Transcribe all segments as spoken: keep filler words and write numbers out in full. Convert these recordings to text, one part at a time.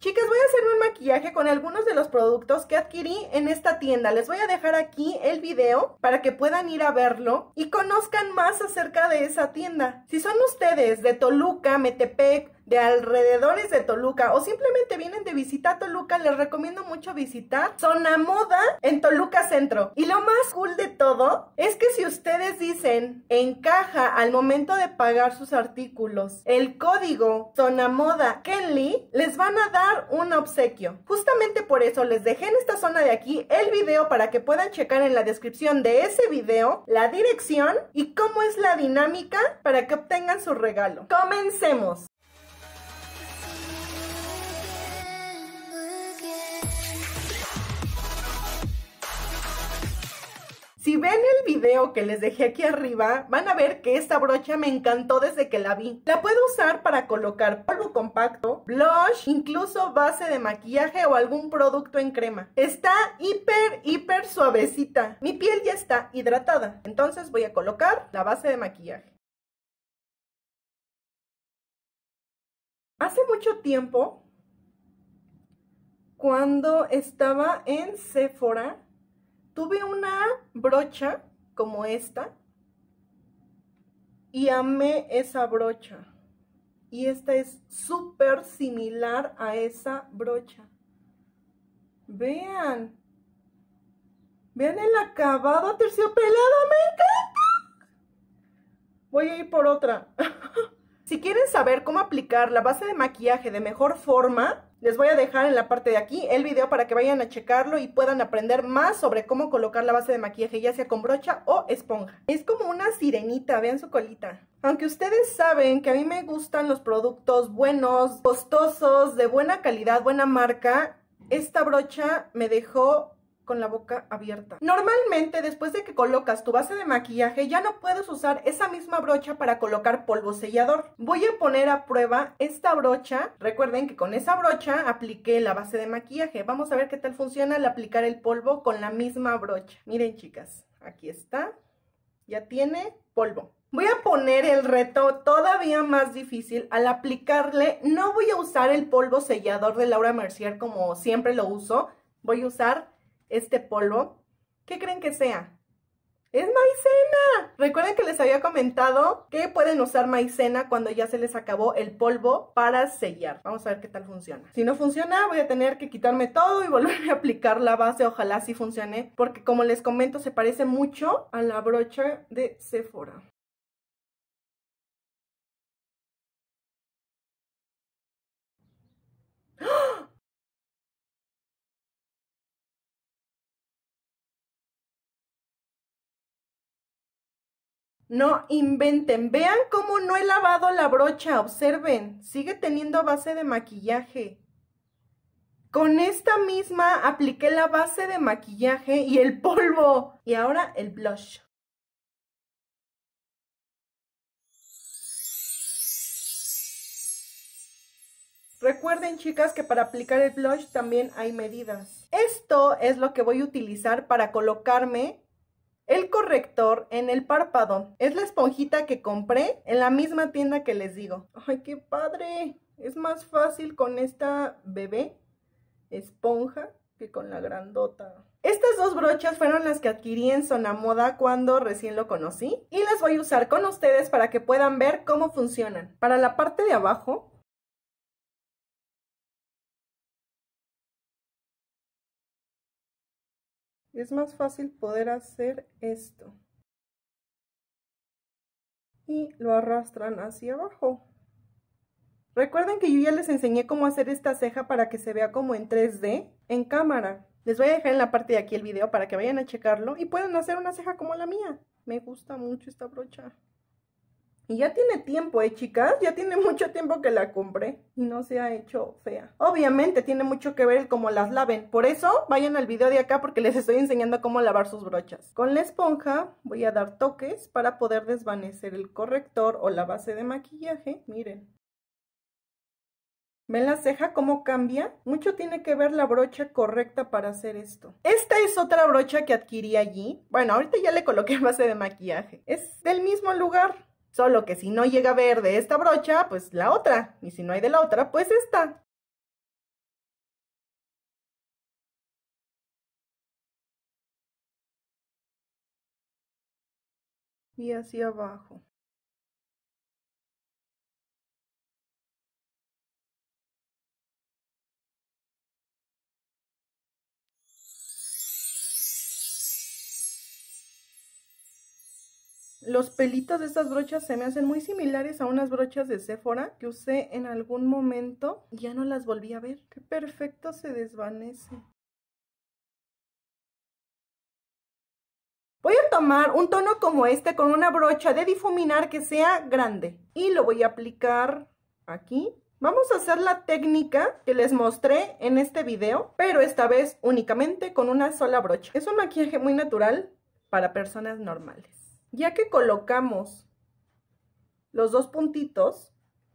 Chicas, voy a hacerme un maquillaje con algunos de los productos que adquirí en esta tienda. Les voy a dejar aquí el video para que puedan ir a verlo y conozcan más acerca de esa tienda. Si son ustedes de Toluca, Metepec, de alrededores de Toluca o simplemente vienen de visita a Toluca, les recomiendo mucho visitar Zona Moda en Toluca Centro. Y lo más cool de todo es que si ustedes dicen en caja al momento de pagar sus artículos el código Zona Moda Kenly, les van a dar un obsequio. Justamente por eso les dejé en esta zona de aquí el video para que puedan checar en la descripción de ese video la dirección y cómo es la dinámica para que obtengan su regalo. ¡Comencemos! Si ven el video que les dejé aquí arriba, van a ver que esta brocha me encantó desde que la vi. La puedo usar para colocar polvo compacto, blush, incluso base de maquillaje o algún producto en crema. Está hiper, hiper suavecita. Mi piel ya está hidratada. Entonces voy a colocar la base de maquillaje. Hace mucho tiempo, cuando estaba en Sephora, tuve una brocha como esta y amé esa brocha. Y esta es súper similar a esa brocha. Vean. Vean el acabado aterciopelado, me encanta. Voy a ir por otra. Si quieren saber cómo aplicar la base de maquillaje de mejor forma, les voy a dejar en la parte de aquí el video para que vayan a checarlo y puedan aprender más sobre cómo colocar la base de maquillaje, ya sea con brocha o esponja. Es como una sirenita, vean su colita. Aunque ustedes saben que a mí me gustan los productos buenos, costosos, de buena calidad, buena marca, esta brocha me dejó con la boca abierta. Normalmente, después de que colocas tu base de maquillaje, ya no puedes usar esa misma brocha para colocar polvo sellador. Voy a poner a prueba esta brocha. Recuerden que con esa brocha apliqué la base de maquillaje. Vamos a ver qué tal funciona al aplicar el polvo con la misma brocha. Miren, chicas, aquí está. Ya tiene polvo. Voy a poner el reto todavía más difícil al aplicarle. No voy a usar el polvo sellador de Laura Mercier como siempre lo uso. Voy a usar este polvo. ¿Qué creen que sea? ¡Es maicena! Recuerden que les había comentado que pueden usar maicena cuando ya se les acabó el polvo para sellar. Vamos a ver qué tal funciona. Si no funciona, voy a tener que quitarme todo y volver a aplicar la base. Ojalá sí funcione, porque como les comento, se parece mucho a la brocha de Sephora. No inventen, vean cómo no he lavado la brocha, observen, sigue teniendo base de maquillaje. Con esta misma apliqué la base de maquillaje y el polvo. Y ahora el blush. Recuerden, chicas, que para aplicar el blush también hay medidas. Esto es lo que voy a utilizar para colocarme el corrector en el párpado. Es la esponjita que compré en la misma tienda que les digo. ¡Ay, qué padre! Es más fácil con esta bebé esponja que con la grandota. Estas dos brochas fueron las que adquirí en Zona Moda cuando recién lo conocí. Y las voy a usar con ustedes para que puedan ver cómo funcionan. Para la parte de abajo, es más fácil poder hacer esto. Y lo arrastran hacia abajo. Recuerden que yo ya les enseñé cómo hacer esta ceja para que se vea como en tres D en cámara. Les voy a dejar en la parte de aquí el video para que vayan a checarlo y puedan hacer una ceja como la mía. Me gusta mucho esta brocha. Y ya tiene tiempo, ¿eh, chicas? Ya tiene mucho tiempo que la compré y no se ha hecho fea. Obviamente tiene mucho que ver cómo las laven. Por eso vayan al video de acá porque les estoy enseñando cómo lavar sus brochas. Con la esponja voy a dar toques para poder desvanecer el corrector o la base de maquillaje. Miren. ¿Ven la ceja cómo cambia? Mucho tiene que ver la brocha correcta para hacer esto. Esta es otra brocha que adquirí allí. Bueno, ahorita ya le coloqué base de maquillaje. Es del mismo lugar. Solo que si no llega a ver de esta brocha, pues la otra. Y si no hay de la otra, pues esta. y hacia abajo. Los pelitos de estas brochas se me hacen muy similares a unas brochas de Sephora que usé en algún momento y ya no las volví a ver. ¡Qué perfecto se desvanece! Voy a tomar un tono como este con una brocha de difuminar que sea grande y lo voy a aplicar aquí. Vamos a hacer la técnica que les mostré en este video, pero esta vez únicamente con una sola brocha. Es un maquillaje muy natural para personas normales. Ya que colocamos los dos puntitos,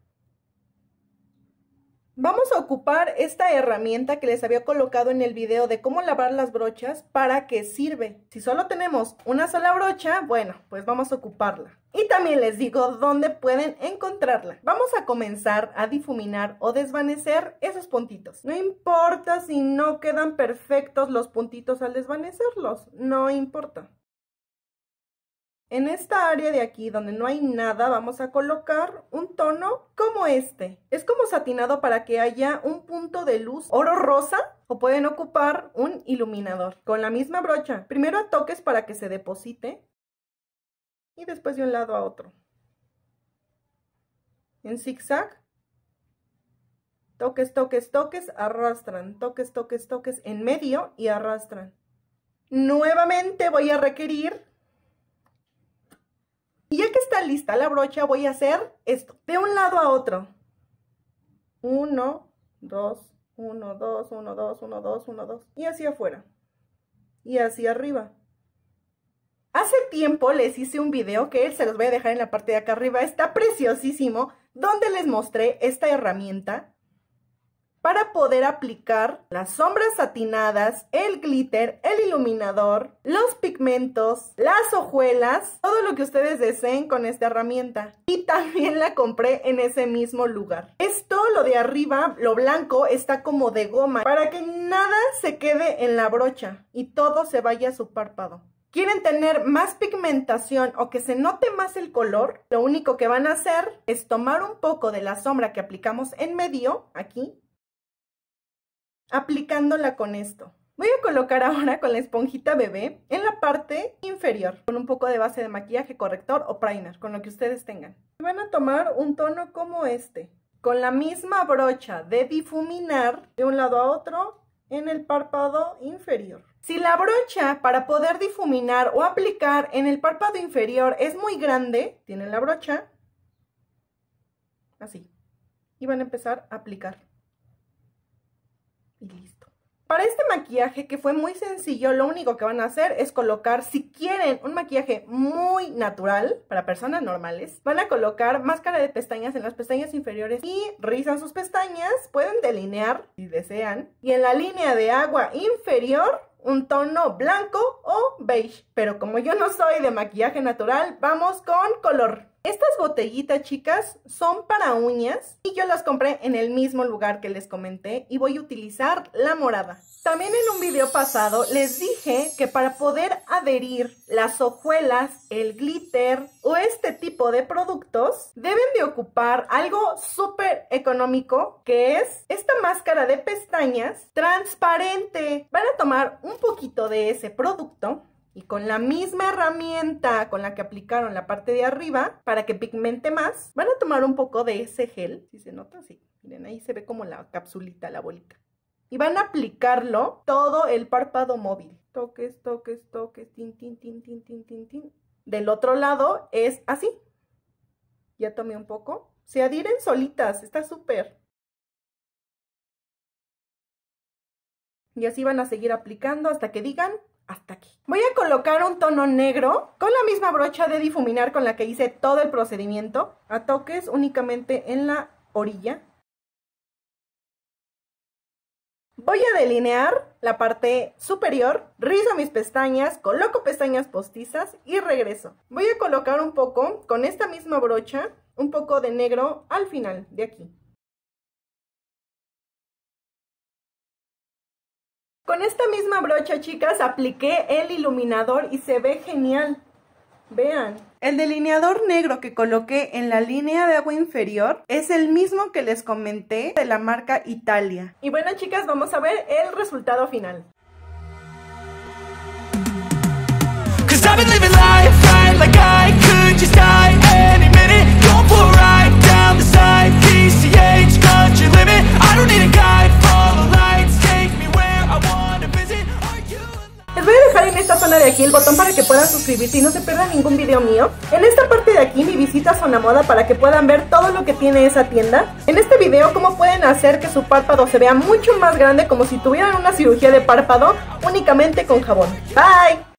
vamos a ocupar esta herramienta que les había colocado en el video de cómo lavar las brochas. ¿Para qué sirve? Si solo tenemos una sola brocha, bueno, pues vamos a ocuparla. Y también les digo dónde pueden encontrarla. Vamos a comenzar a difuminar o desvanecer esos puntitos. No importa si no quedan perfectos los puntitos al desvanecerlos, no importa. En esta área de aquí donde no hay nada vamos a colocar un tono como este. Es como satinado para que haya un punto de luz oro rosa, o pueden ocupar un iluminador con la misma brocha. Primero a toques para que se deposite y después de un lado a otro. En zigzag. Toques, toques, toques, arrastran. Toques, toques, toques en medio y arrastran. Nuevamente voy a requerir. Y ya que está lista la brocha, voy a hacer esto, de un lado a otro. Uno, dos, uno, dos, uno, dos, uno, dos, uno, dos. Y hacia afuera. Y hacia arriba. Hace tiempo les hice un video que se los voy a dejar en la parte de acá arriba. Está preciosísimo, donde les mostré esta herramienta para poder aplicar las sombras satinadas, el glitter, el iluminador, los pigmentos, las hojuelas, todo lo que ustedes deseen con esta herramienta. Y también la compré en ese mismo lugar. Esto, lo de arriba, lo blanco, está como de goma, para que nada se quede en la brocha y todo se vaya a su párpado. ¿Quieren tener más pigmentación o que se note más el color? Lo único que van a hacer es tomar un poco de la sombra que aplicamos en medio, aquí, aplicándola con esto. Voy a colocar ahora con la esponjita bebé en la parte inferior, con un poco de base de maquillaje, corrector o primer, con lo que ustedes tengan. Van a tomar un tono como este, con la misma brocha de difuminar de un lado a otro en el párpado inferior. Si la brocha para poder difuminar o aplicar en el párpado inferior es muy grande, tienen la brocha así y van a empezar a aplicar. Y listo. Para este maquillaje, que fue muy sencillo, lo único que van a hacer es colocar, si quieren un maquillaje muy natural para personas normales, van a colocar máscara de pestañas en las pestañas inferiores y rizan sus pestañas. Pueden delinear si desean. Y en la línea de agua inferior, un tono blanco o beige. Pero como yo no soy de maquillaje natural, vamos con color. Estas botellitas, chicas, son para uñas y yo las compré en el mismo lugar que les comenté y voy a utilizar la morada. También en un video pasado les dije que para poder adherir las hojuelas, el glitter o este tipo de productos deben de ocupar algo súper económico, que es esta máscara de pestañas transparente. Van a tomar un poquito de ese producto y con la misma herramienta con la que aplicaron la parte de arriba, para que pigmente más, van a tomar un poco de ese gel. ¿Sí se nota? Sí. Miren, ahí se ve como la capsulita, la bolita. Y van a aplicarlo todo el párpado móvil. Toques, toques, toques, tin, tin, tin, tin, tin, tin, tin. Del otro lado es así. Ya tomé un poco. Se adhieren solitas, está súper. Y así van a seguir aplicando hasta que digan hasta aquí. Voy a colocar un tono negro con la misma brocha de difuminar con la que hice todo el procedimiento, a toques únicamente en la orilla. Voy a delinear la parte superior, rizo mis pestañas, coloco pestañas postizas y regreso. Voy a colocar un poco, con esta misma brocha, un poco de negro al final de aquí. Con esta misma brocha, chicas, apliqué el iluminador y se ve genial. Vean, El delineador negro que coloqué en la línea de agua inferior es el mismo que les comenté de la marca Italia. Y bueno, chicas, vamos a ver el resultado final. Les voy a dejar en esta zona de aquí el botón para que puedan suscribirse y no se pierdan ningún video mío. En esta parte de aquí mi visita a Sonamoda para que puedan ver todo lo que tiene esa tienda. En este video cómo pueden hacer que su párpado se vea mucho más grande, como si tuvieran una cirugía de párpado únicamente con jabón. Bye.